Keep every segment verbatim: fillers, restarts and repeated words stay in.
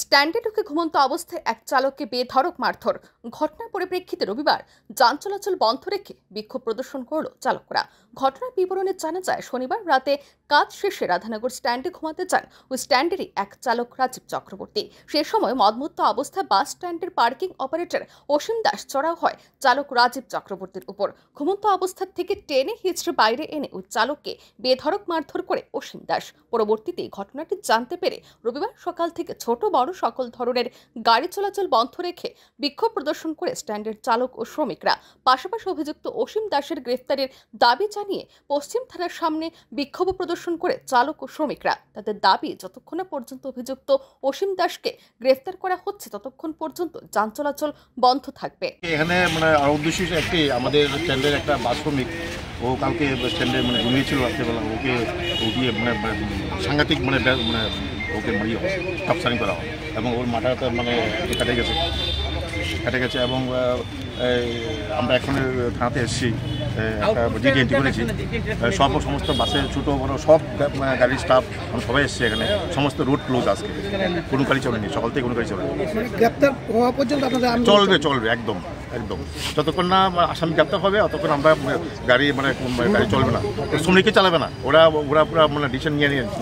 স্ট্যান্ডে ঢুকে ঘুমন্ত অবস্থায় এক চালককে বেধড়ক মারধর। ঘটনার পরিপ্রেক্ষিতে রবিবার যান চলাচল বন্ধ রেখে বিক্ষোভ প্রদর্শন করল চালকরা। ঘটনার বিবরণে জানা যায়, শনিবার রাতে কাজ শেষে রাধানগর স্ট্যান্ডে ঘুমাতে যান ওই স্ট্যান্ডেরই এক চালক রাজীব চক্রবর্তী। সে সময় মদমত্ত অবস্থায় বাস স্ট্যান্ডের পার্কিং অপারেটর অসীম দাস চড়াও হয় চালক রাজীব চক্রবর্তীর উপর। ঘুমন্ত অবস্থা থেকে টেনে হিঁচড়ে বাইরে এনে ওই চালককে বেধড়ক মারধর করে অসীম দাস। পরবর্তীতে ঘটনাটি জানতে পেরে রবিবার সকাল থেকে ছোট বড় সকল ধরনের গাড়ি চলাচল বন্ধ রেখে বিক্ষোভ প্রদর্শন করে স্ট্যান্ডের চালক ও শ্রমিকরা। পাশাপাশি অভিযুক্ত অসীম দাসের গ্রেফতারের দাবি জানিয়ে পশ্চিম থানার সামনে বিক্ষোভ প্রদর্শন করে চালক ও শ্রমিকরা। তাদের দাবি, যতক্ষণ না পর্যন্ত অভিযুক্ত অসীম দাসকে গ্রেফতার করা হচ্ছে ততক্ষণ পর্যন্ত যান চলাচল বন্ধ থাকবে। এখানে মানে উদ্দেশ্য একটি, আমাদের স্ট্যান্ডের একটা বাস শ্রমিক, ও কালকে স্ট্যান্ডে মানে ঘুমিয়েছিল রাত্রেবেলা। ওকে উঠিয়ে মানে সাংঘাতিক মানে মানে ওকে মারিয়ে হয়, টপসারিং করা হয় এবং ওর মাথাটা মানে কেটে গেছে কেটে গেছে এবং আমরা এখন থানাতে এসেছি, একটা জিডি এন্ট্রি করেছি। সব সমস্ত বাসে ছোটো বড়ো সব গাড়ির স্টাফ আমরা সবাই এসেছি এখানে। সমস্ত রুট ক্লোজ আজকে, কোনো গাড়ি চলেনি, সকাল থেকে কোনো গাড়ি চলেনি। গ্রেপ্তার হওয়া পর্যন্ত আপনাদের চলবে চলবে একদম একদম যতক্ষণ না আসামি গ্রেপ্তার হবে ততক্ষণ আমরা গাড়ি মানে গাড়ি চলবে না, শ্রমিকই চালাবে না। ওরা ওরা পুরো মানে ডিসিশন নিয়ে নিয়ে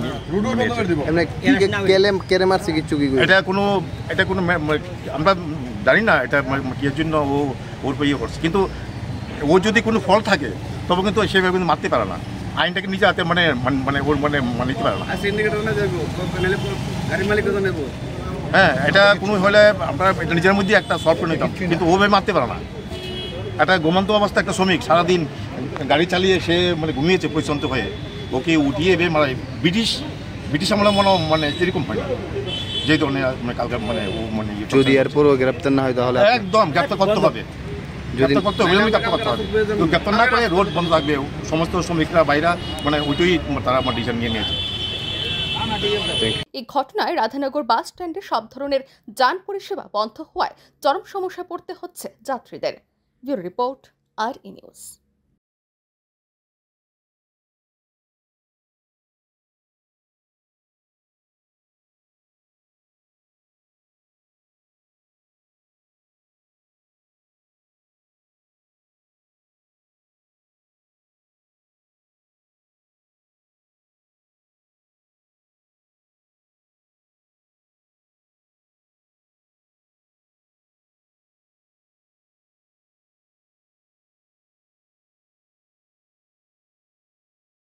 এটা কোনো এটা কোনো আমরা জানি না এটা কিসের জন্য ও ওর ইয়ে করছে, কিন্তু ও যদি কোনো ফল থাকে তবে কিন্তু সেভাবে কিন্তু মারতে পারে না। আইনটাকে নিজে হাতে মানে মানে ওর মানে নিতে পারে না। হ্যাঁ, এটা কোনো হলে আমরা এটা নিজের মধ্যে একটা সলভ করে নিতাম, কিন্তু ওভাবে মারতে পারে না। একটা ঘুমন্ত অবস্থা একটা শ্রমিক সারাদিন গাড়ি চালিয়ে সে মানে ঘুমিয়েছে পরিশ্রান্ত হয়ে, ওকে উঠিয়ে এবে মারাই ব্রিটিশ ব্রিটিশ আমলে মনে মানে এরকম হয় না। যে ধরনের মানে কালকে মানে ও মানে যদি এরপরও গ্রেপ্তার না হয় তাহলে একদম গ্রেপ্তার করতে হবে, গ্রেপ্তার করতে হবে, গ্রেপ্তার করতে হবে। তো গ্রেপ্তার না করে রোড বন্ধ থাকবে, সমস্ত শ্রমিকরা বাইরা মানে ওইটাই তারা আমার ডিসিশন নিয়ে নিয়েছে। এই ঘটনায় রাধানগর বাস স্ট্যান্ডে সব ধরনের যান পরিষেবা বন্ধ হওয়ায় চরম সমস্যা পড়তে হচ্ছে যাত্রীদের। ব্যুরো রিপোর্ট, আর ই নিউজ।